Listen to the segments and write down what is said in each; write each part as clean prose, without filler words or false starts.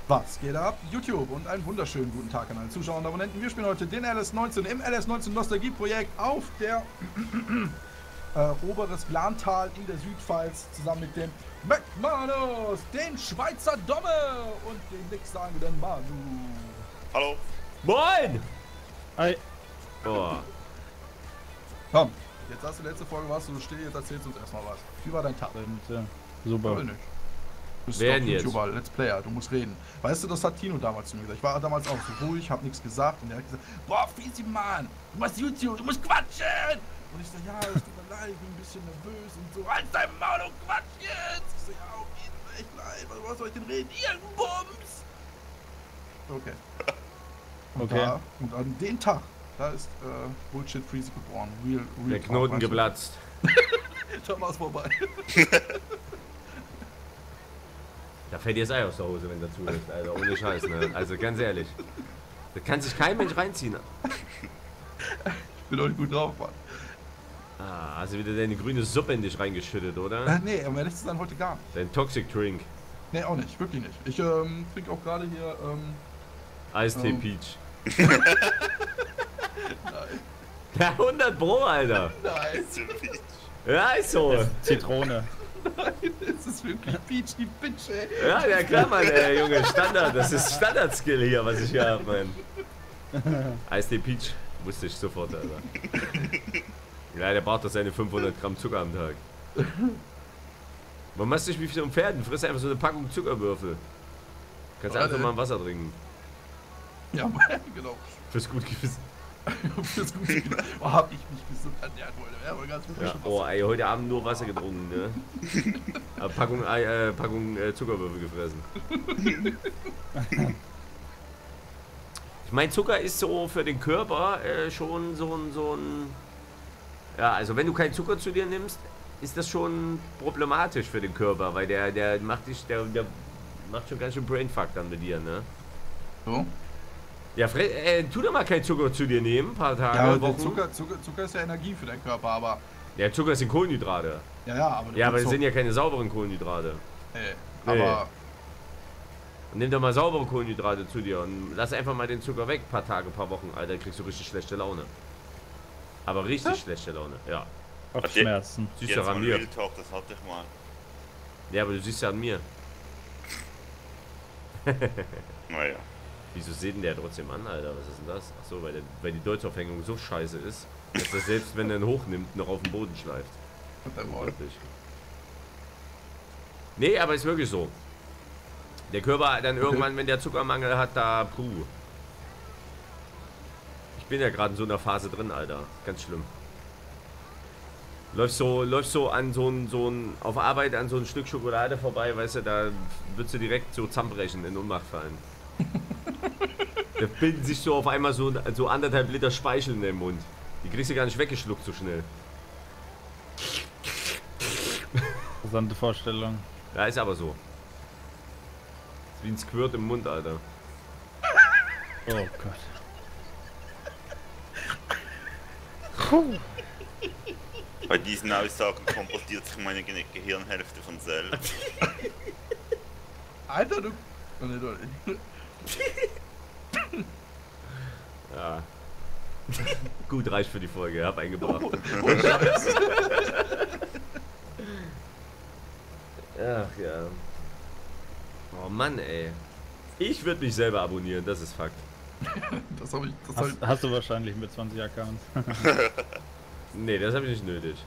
Was geht ab? YouTube und einen wunderschönen guten Tag an alle Zuschauer und Abonnenten. Wir spielen heute den LS19 im LS19 Nostalgie-Projekt auf der oberes Glantal in der Südpfalz zusammen mit dem McManus, den Schweizer Domme und den nichtssagenden Manu. Hallo. Moin! Hi. Boah. Komm, jetzt hast du letzte Folge, warst du still, jetzt erzählst du uns erstmal was. Wie war dein Tag? Super. Nicht. Du bist Wer doch denn jetzt? YouTuber, Let's Player, du musst reden. Weißt du, das hat Tino damals zu mir gesagt. Ich war damals auch so ruhig, hab nichts gesagt und er hat gesagt, boah, Fiesi Mann, du machst YouTube, du musst quatschen! Und ich so, ja, es tut mir leid, ich bin ein bisschen nervös und so, halt dein Maul und quatsch jetzt! Ich so, ja, okay, tut mir echt leid, was soll ich denn reden? Irgendein Bums! Okay. Okay. Und an den Tag, da ist Bullshit Freezy geboren. Real Der Knoten Talk, geplatzt. Da war's vorbei. Da fällt dir das Ei aus der Hose, wenn dazu ist, Alter. Ohne Scheiß, ne? Also ganz ehrlich. Da kann sich kein Mensch reinziehen. Ich bin heute gut drauf, Mann. Ah, hast du wieder deine grüne Suppe in dich reingeschüttet, oder? Nee, um ehrlich zu sein, heute gar nicht. Dein Toxic Drink. Nee, auch nicht, wirklich nicht. Ich trinke auch gerade hier, Eistee Peach. nein, Ja, 100 Pro, Alter. nein, Ja, ist so. Zitrone. nein, es ist wirklich Peach, die Bitch, ey. Ja, ja klar, Mann, Junge, Standard. Das ist Standard-Skill hier, was ich hier hab, Mann. Eistee Peach, wusste ich sofort, Alter. Ja, der braucht doch seine 500 Gramm Zucker am Tag. Man machst dich wie für ein Pferden, friss einfach so eine Packung Zuckerwürfel. Kannst einfach mal ein Wasser trinken. Ja, genau. Fürs gute Gewissen. Fürs gute Gewissen. Oh, hab ich mich gesund ernährt heute. Ja, aber ganz frisch. Ja, oh, ey, heute Abend nur Wasser getrunken, ne? Aber Packung Zuckerwürfel gefressen. Ich meine, Zucker ist so für den Körper schon so ein... Ja, also wenn du keinen Zucker zu dir nimmst, ist das schon problematisch für den Körper, weil der macht dich, der macht schon ganz schön Brainfuck dann mit dir, ne? So? Ja, tu doch mal keinen Zucker zu dir nehmen, ein paar Tage, Ja, aber Wochen. Zucker ist ja Energie für deinen Körper, aber... Ja, Zucker sind Kohlenhydrate. Ja, aber... Ja, aber das sind ja keine sauberen Kohlenhydrate. Aber... Nimm doch mal saubere Kohlenhydrate zu dir und lass einfach mal den Zucker weg, paar Tage, paar Wochen, Alter, kriegst du richtig schlechte Laune. Aber richtig schlechte Laune, ja. Kopfschmerzen. Siehst Jetzt du an mal mir. Real Talk, das hatte ich mal. Ja, aber du siehst ja an mir. Naja. Wieso sieht denn der trotzdem an, Alter? Was ist denn das? Achso, weil die Deutzaufhängung so scheiße ist, dass er selbst, wenn er ihn hochnimmt, noch auf den Boden schleift. Unglaublich. Nee, aber ist wirklich so. Der Körper dann irgendwann, wenn der Zuckermangel hat, da puh. Ich bin ja gerade in so einer Phase drin, Alter. Ganz schlimm. Läufst so an so ein auf Arbeit an so ein Stück Schokolade vorbei, weißt du, da würdest du direkt so zusammenbrechen, in Ohnmacht fallen. Da bilden sich so auf einmal so 1,5 Liter Speichel in deinem Mund. Die kriegst du gar nicht weggeschluckt so schnell. Interessante Vorstellung. Ja, ist aber so. Ist wie ein Squirt im Mund, Alter. Oh Gott. Bei diesen Aussagen komportiert sich meine Gehirnhälfte von selbst. Alter, du... Oh, nee, du... Ja. Gut, reicht für die Folge, hab eingebracht. Oh, Scheiße. Ach ja. Oh Mann, ey. Ich würde mich selber abonnieren, das ist Fakt. Das hab ich... Hast du wahrscheinlich mit 20 Accounts. Nee, das habe ich nicht nötig.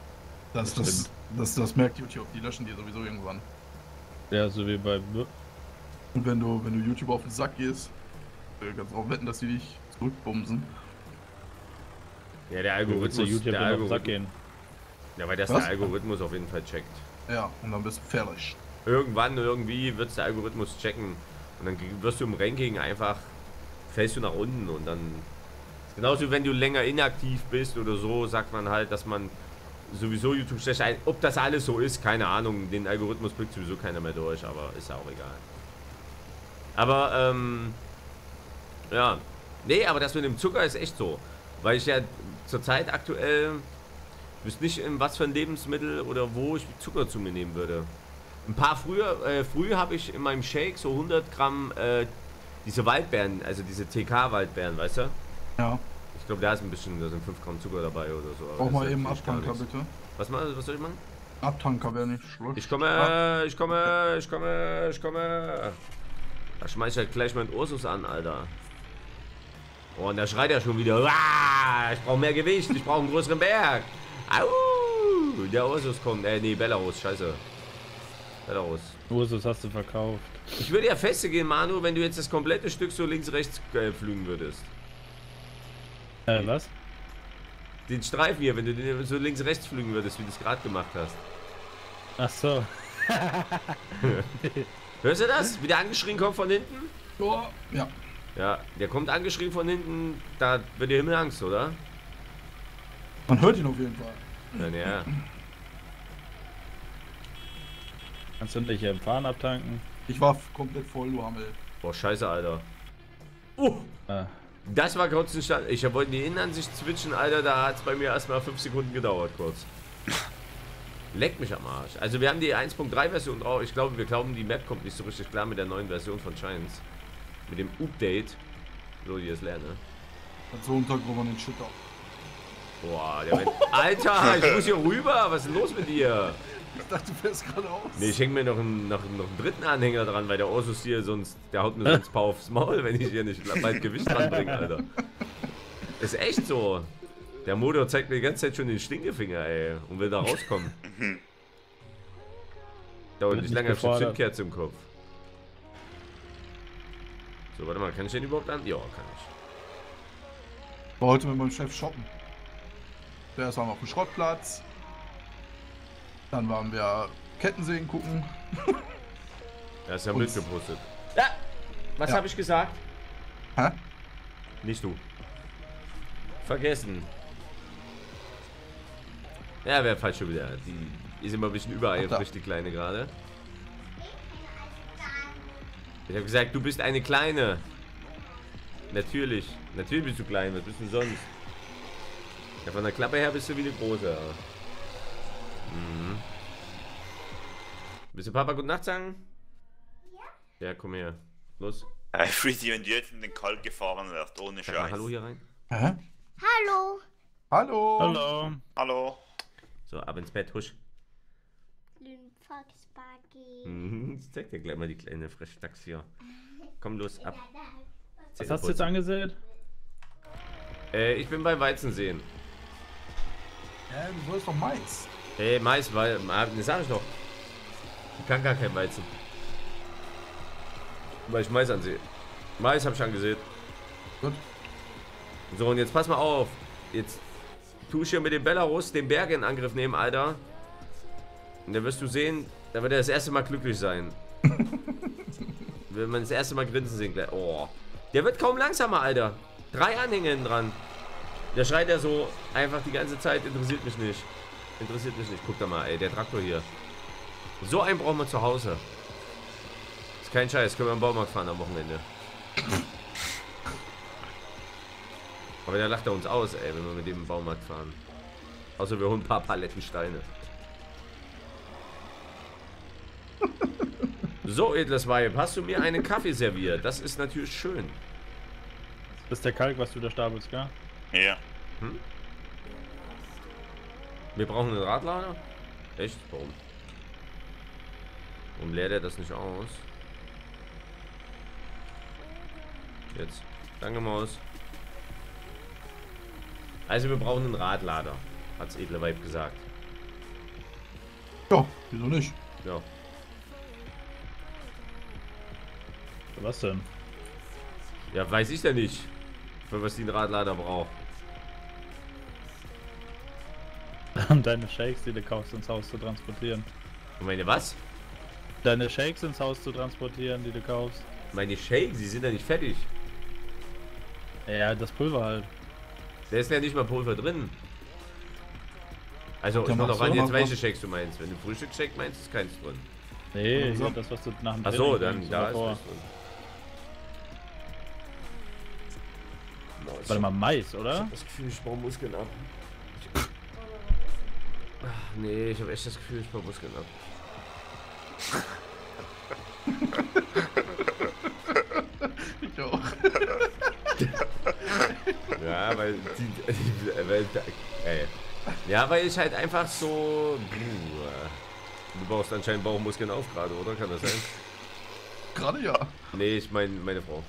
Das merkt YouTube, die löschen dir sowieso irgendwann. Ja, so wie bei... Und wenn du YouTube auf den Sack gehst, kannst du auch wetten, dass die dich zurückbumsen. Ja, der Wo willst Algorithmus. du YouTube Der auf den Sack gehen? Ja, weil das Was? der Algorithmus auf jeden Fall checkt. Ja, und dann bist du fertig. Irgendwann, irgendwie wird der Algorithmus checken. Und dann wirst du im Ranking einfach, fällst du nach unten und dann... Genauso wie wenn du länger inaktiv bist oder so, sagt man halt, dass man sowieso YouTube schlecht ein. Ob das alles so ist, keine Ahnung. Den Algorithmus blickt sowieso keiner mehr durch, aber ist ja auch egal. Aber, ja. Nee, aber das mit dem Zucker ist echt so. Weil ich ja zurzeit aktuell wüsste nicht, in was für ein Lebensmittel oder wo ich Zucker zu mir nehmen würde. Ein paar früh habe ich in meinem Shake so 100 Gramm diese Waldbeeren, also diese TK-Waldbeeren, weißt du? Ja. Ich glaube, da ist ein bisschen, da sind 5 Gramm Zucker dabei oder so. aber Brauch das mal ist eben natürlich gar Abtanker, nichts. bitte. Was soll ich machen? Abtanker wäre nicht schlecht. Ich komme. Da schmeiß ich halt gleich meinen Ursus an, Alter. Oh, und da schreit er schon wieder. Ich brauche mehr Gewicht, ich brauche einen größeren Berg. Au! Der Ursus kommt. Nee, Belarus, scheiße. Belarus. Ursus hast du verkauft. Ich würde ja feste gehen, Manu, wenn du jetzt das komplette Stück so links-rechts flügen würdest. Was? Den Streifen hier, wenn du den so links-rechts flügen würdest, wie du es gerade gemacht hast. Ach so. Hörst du das? Wie der angeschrien kommt von hinten? Oh, ja. Ja, der kommt angeschrien von hinten, da wird dir Himmelangst, oder? Man hört ihn auf jeden Fall. Ja. Kannst du nicht hier im Fahren abtanken? Ich war komplett voll, du Hammel. Boah, scheiße, Alter. Das war kurz ein Stand. Ich wollte die Innenansicht switchen, Alter, da hat es bei mir erstmal 5 Sekunden gedauert, kurz. Leckt mich am Arsch. Also wir haben die 1.3 Version drauf. Wir glauben, die Map kommt nicht so richtig klar mit der neuen Version von Giants. Mit dem Update. So, die es lernen, ne? Hat so untergrund den Shit auf. Boah, der Alter, ich muss hier rüber. Was ist denn los mit dir? Ich dachte, du fährst geradeaus. Nee, ich hänge mir noch einen dritten Anhänger dran, weil der Ursus hier sonst, der haut mir sonst ein paar aufs Maul, wenn ich hier nicht bald Gewicht dran bringe, Alter. Ist echt so. Der Motor zeigt mir die ganze Zeit schon den Stinkefinger, ey, und will da rauskommen. Dauert nicht lange, hab ich eine Zündkerze im Kopf. So, warte mal, kann ich den überhaupt an? Ja, kann ich. War heute mit meinem Chef shoppen. Der ist auf dem Schrottplatz. Dann waren wir Kettensägen gucken. Er ist ja Und- mitgepostet. Ja, was Ja. habe ich gesagt? Hä? Nicht du. Vergessen. Ja, wäre falsch schon wieder. Die ist immer ein bisschen übereifrig, die Kleine gerade. Ich habe gesagt, du bist eine Kleine. Natürlich. Natürlich bist du klein. Was bist du sonst? Ja, von der Klappe her bist du wie eine Große. Ja. Mhm. Willst du Papa gute Nacht sagen? Ja. Ja, komm her. Los. Fritzi, wenn du jetzt in den Kalk gefahren wärst, ohne Sag mal Scheiß. Hallo hier rein. Hä? Hallo. Hallo. Hallo. Hallo. So, ab ins Bett, husch. Lynfox-Buggy. Ich zeig dir gleich mal die kleine Freshdachs hier. Komm los, ab. Was hast du jetzt angesät? Ich bin bei Weizenseen. Ja, du sollst doch Mais. Mais, weil, das sag ich doch. Ich kann gar kein Weizen. Weil ich Mais ansehe. Mais habe ich angesehen. Gut. So, und jetzt pass mal auf. Jetzt tue ich hier mit dem Belarus den Berg in Angriff nehmen, Alter. Und da wirst du sehen, da wird er das erste Mal glücklich sein. Will man das erste Mal grinsen sehen gleich. Oh. Der wird kaum langsamer, Alter. 3 Anhänger hinten dran. Der schreit ja so einfach die ganze Zeit, interessiert mich nicht. Interessiert mich nicht. Guck da mal, ey, der Traktor hier. So einen brauchen wir zu Hause. Ist kein Scheiß, können wir am Baumarkt fahren am Wochenende. Aber der lacht er uns aus, ey, wenn wir mit dem im Baumarkt fahren. Außer wir holen ein paar Paletten Steine. So, edles Weib, hast du mir einen Kaffee serviert? Das ist natürlich schön. Das ist der Kalk, was du da stapelst, gell? Ja. Wir brauchen einen Radlader? Echt? Warum? Warum leert er das nicht aus? Jetzt. Danke, Maus. Also wir brauchen einen Radlader, hat's edle Weib gesagt. Ja, wieso nicht? Ja. Für was denn? Ja, weiß ich ja nicht, für was die einen Radlader braucht. Um deine Shakes, die du kaufst, ins Haus zu transportieren. Und meine was? Deine Shakes ins Haus zu transportieren, die du kaufst. Meine Shakes, die sind ja nicht fertig. Ja, das Pulver halt. Da ist ja nicht mal Pulver drin. Also, Dann ich wollte machst auch an du jetzt, mal welche was. Shakes du meinst. Wenn du Frühstücksshake meinst, ist keins drin. Nee, so. hier, das, was du nach dem Ach so, Training dann trinkst da oder ist vor. was drin. Boah, ich Warte mal, Mais, hab oder? das Gefühl, ich baue Muskeln ab. Ach, nee, ich habe echt das Gefühl, ich baue Muskeln ab. Ich auch. Ja, weil ich halt einfach so... Du baust anscheinend Bauchmuskeln auf gerade, oder? Kann das sein? Gerade ja. Nee, ich meine meine Frau.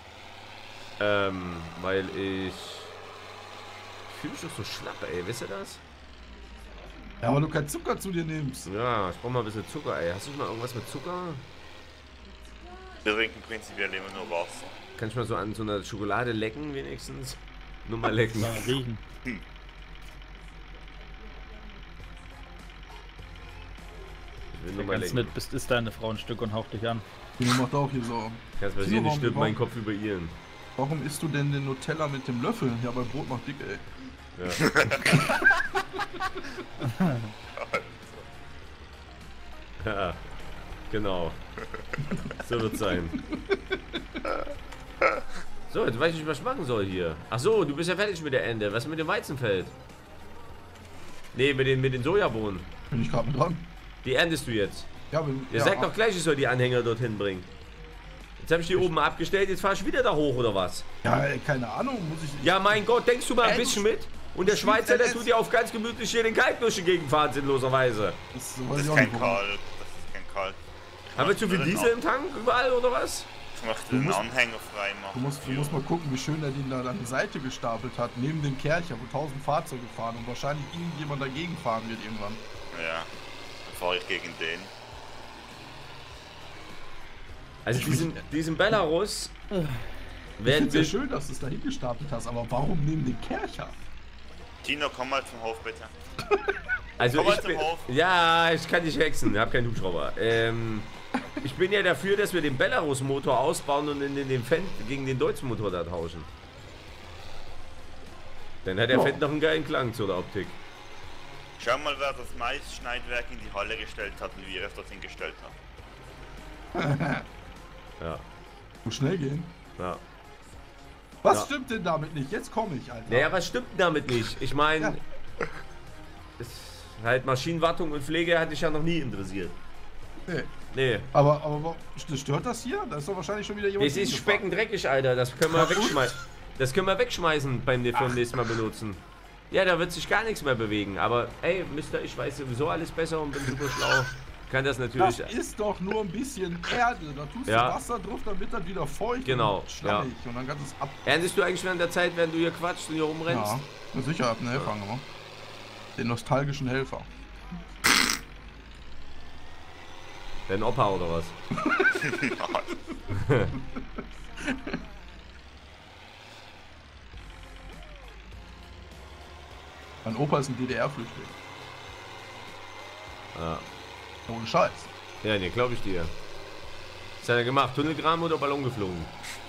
Weil ich fühle mich doch so schlapp, ey. Wisst ihr das? Ja, weil du keinen Zucker zu dir nimmst. Ja, ich brauch mal ein bisschen Zucker, ey. Hast du schon mal irgendwas mit Zucker? Wir trinken prinzipiell immer nur Wasser. Kann ich mal so an so einer Schokolade lecken wenigstens? Nur mal lecken. Mal riechen. Ich will nur mal Ganz lecken. nett bist, ist deine Frau ein Stück und haucht dich an. Du macht auch hier so. Kannst passieren, Tino, ich stülp warum- meinen Kopf über ihren. Warum isst du denn den Nutella mit dem Löffel? Ja, bei Brot macht dick, ey. Ja. Ja, genau. So wird's sein. So, jetzt weiß ich nicht, was ich machen soll hier. Ach so, du bist ja fertig mit der Ende. Was ist mit dem Weizenfeld? Nee, mit den Sojabohnen. Bin ich gerade dran. Die erntest du jetzt. Ja, wenn, Ihr sagt doch gleich, ich soll die Anhänger dorthin bringen. Jetzt habe ich die oben abgestellt, jetzt fahr ich wieder da hoch, oder was? Ja, ey, keine Ahnung, muss ich. Ja, mein Gott, denkst du mal ein Du bisschen mit? Und der Schweizer, der tut dir auf ganz gemütlich hier den Kalk durch die Gegend fahren, sinnloserweise. Das Das weiß ich ist auch kein nicht. warum. Kalk. Das ist kein Kalk. Haben wir zu viel Diesel im Tank überall, oder was? Ich möchte Du den musst- Anhänger frei machen. Du musst mal gucken, wie schön er den da an die Seite gestapelt hat, neben dem Kercher, wo 1000 Fahrzeuge fahren und wahrscheinlich irgendjemand dagegen fahren wird irgendwann. Ja. Dann fahre ich gegen den. Also diesen Belarus Ich werden finde es ja wir... schön, dass du es da hingestapelt hast, aber warum neben dem Kercher? Tino, komm mal zum Hof, bitte. Also Komm mal ich zum bin, Hof. ja, ich kann nicht hexen, ich habe keinen Hubschrauber. Ich bin ja dafür, dass wir den Belarus-Motor ausbauen und in den Fendt gegen den deutschen Motor da tauschen. Dann hat der Ja. Fendt noch einen geilen Klang zu der Optik. Schau mal, wer das Maisschneidwerk in die Halle gestellt hat und wie er es dorthin gestellt hat. Ja, Muss schnell gehen. ja. Was Ja. stimmt denn damit nicht? Jetzt komme ich, Alter. Naja, was stimmt denn damit nicht? Ich meine, halt Maschinenwartung und Pflege hat dich ja noch nie interessiert. Nee. Nee. Aber stört das hier? Da ist doch wahrscheinlich schon wieder jemand. Es ist hingefahren. speckendreckig, Alter. Das können wir wegschmeißen. Das können wir wegschmeißen beim nächsten Mal benutzen. Ja, da wird sich gar nichts mehr bewegen. Aber ey, Mister, ich weiß sowieso alles besser und bin super schlau. Kann das Das natürlich. ist doch nur ein bisschen Erde. Da tust Ja. du Wasser drauf, damit das wieder feucht Genau, und schlammig. Und dann kannst du es ab. Erntest du eigentlich während der Zeit, während du hier quatschst und hier rumrennst? Ja, mit Sicherheit einen Helfer gemacht. Den nostalgischen Helfer. Dein Opa oder was? Mein Opa ist ein DDR-Flüchtling. Ja. Ohne Scheiß. Ja, ne, glaube ich dir. Was hat er gemacht? Tunnelgraben oder Ballon geflogen?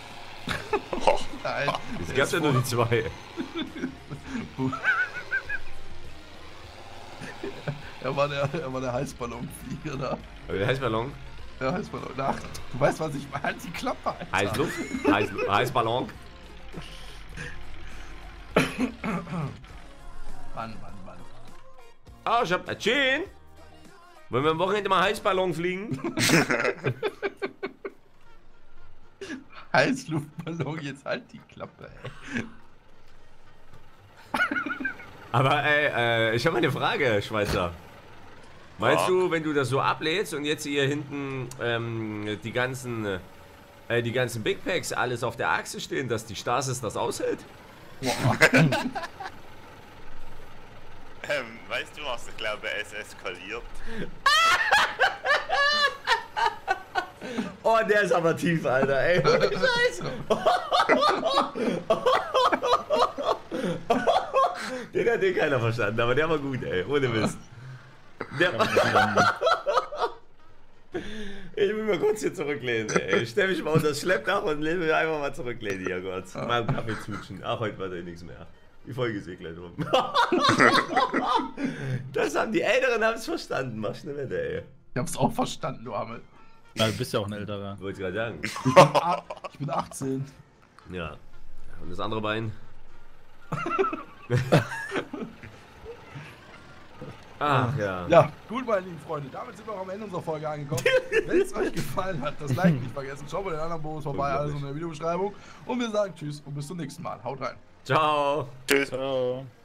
Nein, Es gab ja nur die zwei. er war der Heißballonflieger da. Aber der heißt Ballon? Der Heißballon. Ach, du weißt, was ich meine. Halt die Klappe, Alter. Heißluft? Heißballon? Mann. Ah, ich hab... Chin! Wollen wir am Wochenende mal Heißballon fliegen? Heißluftballon, jetzt halt die Klappe, ey. Aber ey, ich habe eine Frage, Schweizer. Meinst Ja. du, wenn du das so ablädst und jetzt hier hinten die ganzen Big Packs alles auf der Achse stehen, dass die Stasis das aushält? Boah. Weißt du was? Ich glaube, es eskaliert. Oh, der ist aber tief, Alter, ey. Scheiße. Den hat den keiner verstanden, aber der war gut, ey. Ohne Mist. Der war... Ich will mal kurz hier zurücklehnen, ey. Ich stell mich mal unter das Schleppdach und lehne mich einfach mal zurücklehnen hier, Gott. Mal einen Kaffee zutschen. Ach, heute war da nichts mehr. Die Folge ist eh gleich rum. Das haben die Älteren haben's verstanden. Mach schnell weiter, ey. Ich hab's auch verstanden, du Arme. Na, du bist ja auch ein älterer. Wollte ich gerade sagen. Ich bin 18. Ja. Und das andere Bein? Ach ja. Ja, gut, meine lieben Freunde, damit sind wir auch am Ende unserer Folge angekommen. Wenn es euch gefallen hat, das Like nicht vergessen. Schaut bei den anderen Bonus vorbei, alles in der Videobeschreibung. Und wir sagen Tschüss und bis zum nächsten Mal. Haut rein. Ciao. Tschüss. Ciao.